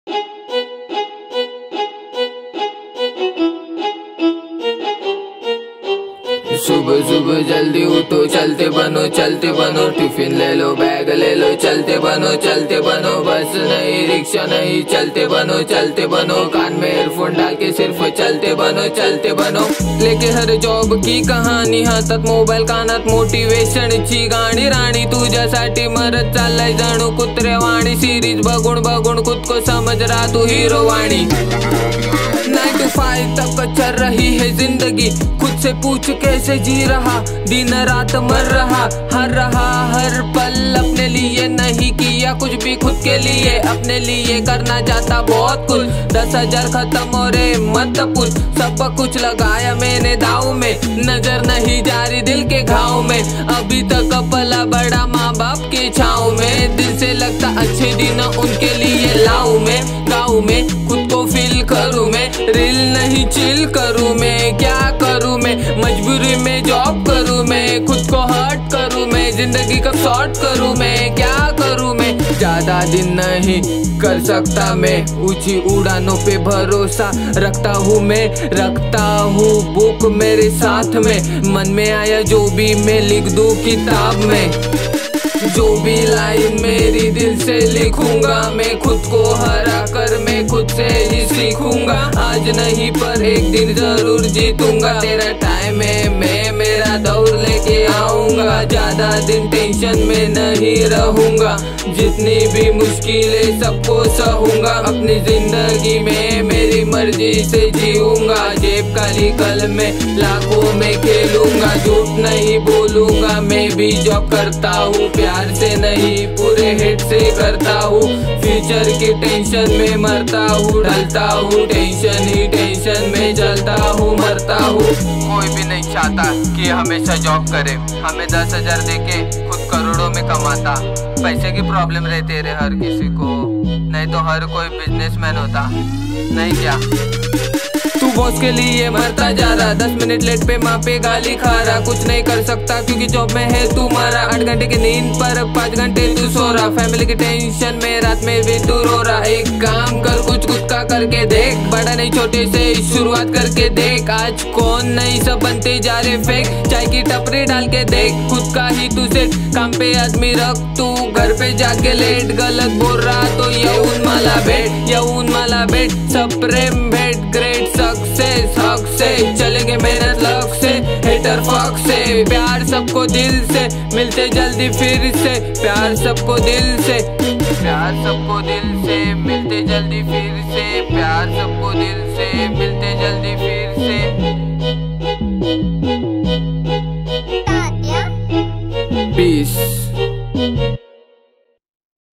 सुबह सुबह जल्दी उठो, चलते बनो, टिफिन ले लो, बैग ले लो, चलते बनो, बस नहीं रिक्शा नहीं, चलते बनो, कान में एयरफोन डाल के सिर्फ चलते बनो, लेके हर जॉब की कहाणी हातात, मोबाईल कानात मोटिवेशन ची गाणी, राणी तुझ्यासाठी मरत चाललाय जणू कुत्रेवाणी, सिरीज बघून खुद को समझ रहा तू हीरो वाणी। 9 to 5 तक चल रही है जिंदगी, खुद से पूछ कैसे जी रहा, दिन रात मर रहा, हर पल अपने लिए नहीं किया कुछ भी, खुद के लिए अपने लिए करना चाहता बहुत कुछ, 10,000 खत्म हो रे मत पूछ, सब कुछ लगाया मैंने दाव में, नजर नहीं जा रही दिल के घाव में, अभी तक पला बड़ा माँ बाप के छाँव में, दिल से लगता अच्छे दिन उनके लिए लाऊं मैं, गाँव में खुद को फील करूँ मैं, रील नहीं चिल करूँ मैं, क्या करूँ मैं, मजबूरी में जॉब करूँ मैं, खुद को हर्ट करूँ मैं, जिंदगी कब शॉर्ट करूँ मैं, क्या करूँ मैं, ज्यादा दिन नहीं कर सकता मैं, ऊंची उड़ानों पे भरोसा रखता हूँ बुक मेरे साथ में, मन में आया जो भी मैं लिख दूँ किताब में, जो भी लाइन मेरी दिल से लिखूंगा मैं, खुद को हरा कर मैं खुद से ही सीखूंगा, आज नहीं पर एक दिन जरूर जीतूंगा, तेरा टाइम है मैं मेरा दौर लेके आऊंगा, ज्यादा दिन टेंशन में नहीं रहूंगा, जितनी भी मुश्किलें सबको सहूंगा, अपनी जिंदगी में मेरी मर्जी से जीऊंगा, जेब काली कल में लाखों में खेलूंगा, झूठ नहीं बोलूंगा, मैं भी जॉब करता हूँ, प्यार से नहीं पूरे हेड से करता हूँ, फ्यूचर की टेंशन में मरता हूँ, ढलता हूँ, टेंशन ही टेंशन में जलता हूँ, मरता हूँ। कोई भी नहीं चाहता कि हमेशा जॉब करे, हमें 10,000 देके खुद करोड़ों में कमाता, पैसे की प्रॉब्लम रहती है हर किसी को, नहीं तो हर कोई बिजनेसमैन होता, नहीं क्या? तू बॉस के लिए मरता जा रहा, 10 मिनट लेट पे माँ पे गाली खा रहा, कुछ नहीं कर सकता क्योंकि जॉब में है तुम्हारा, 8 घंटे की नींद पर 5 घंटे तू सो रहा, फैमिली की टेंशन में रात में भी तू रो रहा, एक काम कर कुछ खुद का करके देख, बड़ा नहीं छोटे से शुरुआत करके देख, आज कौन नहीं सब बनते जा रहे फेक, चाय की टपरी डाल के देख, खुद का ही तू सेट, काम पे आदमी रख तू घर पे जाके लेट, गलत बोल रहा तो यऊन माला बेट, सब प्रेम भेट, ग्रेट सक्सेस हक से, चलेंगे मेहनत लक से, हेटर फक से, प्यार सबको दिल से, मिलते जल्दी फिर से, प्यार सबको दिल से, मिलते जल्दी फिर से, प्यार सबको दिल से, मिलते जल्दी फिर से। पीस।